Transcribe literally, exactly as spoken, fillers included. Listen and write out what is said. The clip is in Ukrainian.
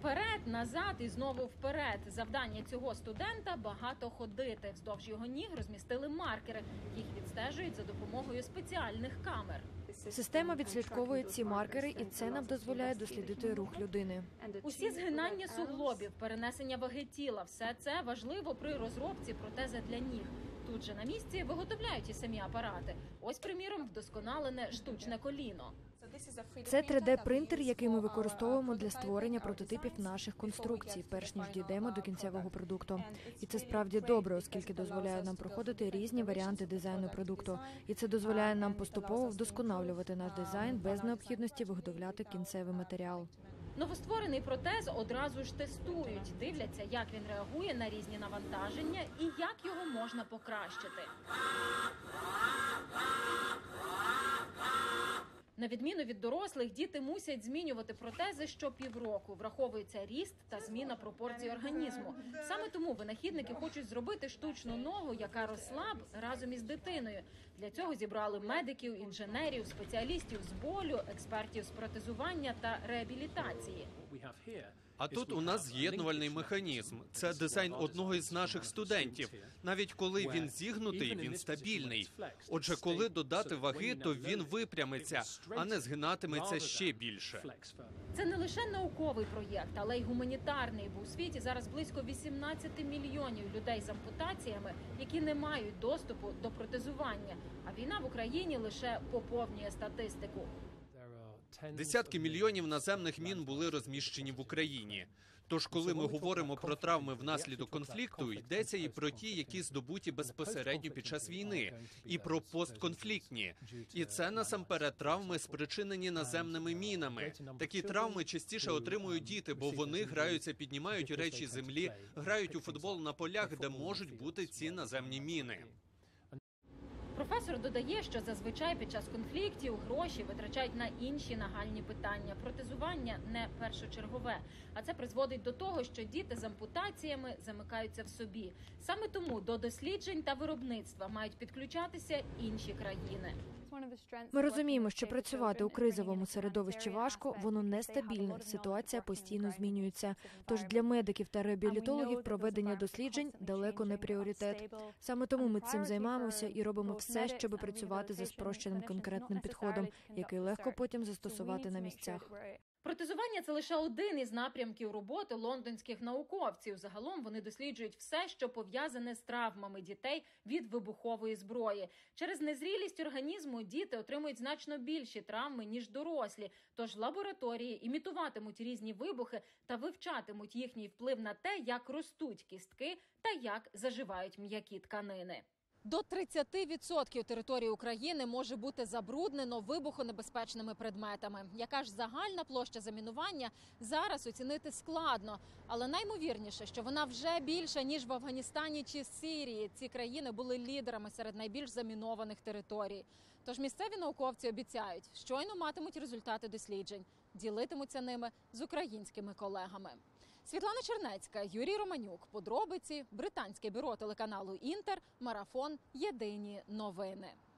Вперед, назад і знову вперед. Завдання цього студента – багато ходити. Вздовж його ніг розмістили маркери. Їх відстежують за допомогою спеціальних камер. Система відслідковує ці маркери, і це нам дозволяє дослідити рух людини. Усі згинання суглобів, перенесення ваги тіла – все це важливо при розробці протези для ніг. Тут же на місці виготовляють і самі апарати. Ось, приміром, вдосконалене штучне коліно. Це три де принтер, який ми використовуємо для створення прототипів наших конструкцій, перш ніж дійдемо до кінцевого продукту. І це справді добре, оскільки дозволяє нам проходити різні варіанти дизайну продукту. І це дозволяє нам поступово вдосконалювати наш дизайн без необхідності виготовляти кінцевий матеріал. Новостворений протез одразу ж тестують, дивляться, як він реагує на різні навантаження і як його можна покращити. На відміну від дорослих, діти мусять змінювати протези щопівроку. Враховується ріст та зміна пропорцій організму. Саме тому винахідники хочуть зробити штучну ногу, яка росла б разом із дитиною. Для цього зібрали медиків, інженерів, спеціалістів з болю, експертів з протезування та реабілітації. А тут у нас з'єднувальний механізм. Це дизайн одного із наших студентів. Навіть коли він зігнутий, він стабільний. Отже, коли додати ваги, то він випрямиться, а не згинатиметься ще більше. Це не лише науковий проєкт, але й гуманітарний, бо у світі зараз близько вісімнадцяти мільйонів людей з ампутаціями, які не мають доступу до протезування. А війна в Україні лише поповнює статистику. Десятки мільйонів наземних мін були розміщені в Україні. Тож, коли ми говоримо про травми внаслідок конфлікту, йдеться і про ті, які здобуті безпосередньо під час війни, і про постконфліктні. І це насамперед травми, спричинені наземними мінами. Такі травми частіше отримують діти, бо вони граються, піднімають речі з землі, грають у футбол на полях, де можуть бути ці наземні міни. Професор додає, що зазвичай під час конфліктів гроші витрачають на інші нагальні питання. Протезування не першочергове. А це призводить до того, що діти з ампутаціями замикаються в собі. Саме тому до досліджень та виробництва мають підключатися інші країни. Ми розуміємо, що працювати у кризовому середовищі важко, воно нестабільне, ситуація постійно змінюється. Тож для медиків та реабілітологів проведення досліджень далеко не пріоритет. Саме тому ми цим займаємося і робимо все, щоб працювати за спрощеним конкретним підходом, який легко потім застосувати на місцях. Протезування – це лише один із напрямків роботи лондонських науковців. Загалом вони досліджують все, що пов'язане з травмами дітей від вибухової зброї. Через незрілість організму діти отримують значно більші травми, ніж дорослі. Тож лабораторії імітуватимуть різні вибухи та вивчатимуть їхній вплив на те, як ростуть кістки та як заживають м'які тканини. До тридцяти відсотків території України може бути забруднено вибухонебезпечними предметами. Яка ж загальна площа замінування, зараз оцінити складно. Але наймовірніше, що вона вже більша, ніж в Афганістані чи Сирії. Ці країни були лідерами серед найбільш замінованих територій. Тож місцеві науковці обіцяють, щойно матимуть результати досліджень, ділитимуться ними з українськими колегами. Світлана Чернецька, Юрій Романюк. Подробиці. Британське бюро телеканалу «Інтер». Марафон. Єдині новини.